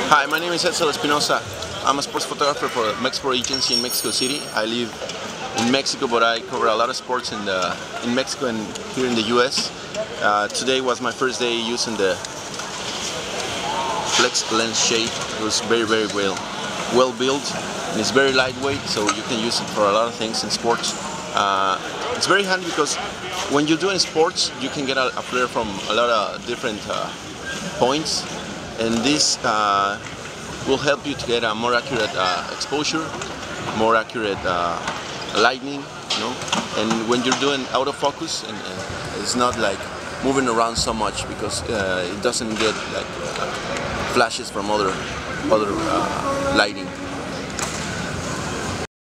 Hi, my name is Etzel Espinosa. I'm a sports photographer for Mexsport agency in Mexico City. I live in Mexico, but I cover a lot of sports in Mexico and here in the US. Today was my first day using the flex lens shape. It was very well built, and it's very lightweight, so you can use it for a lot of things in sports. It's very handy because when you're doing sports, you can get a flare from a lot of different points, and this will help you to get a more accurate exposure, more accurate lighting, you know. And when you're doing autofocus, and it's not like moving around so much because it doesn't get like flashes from other lighting.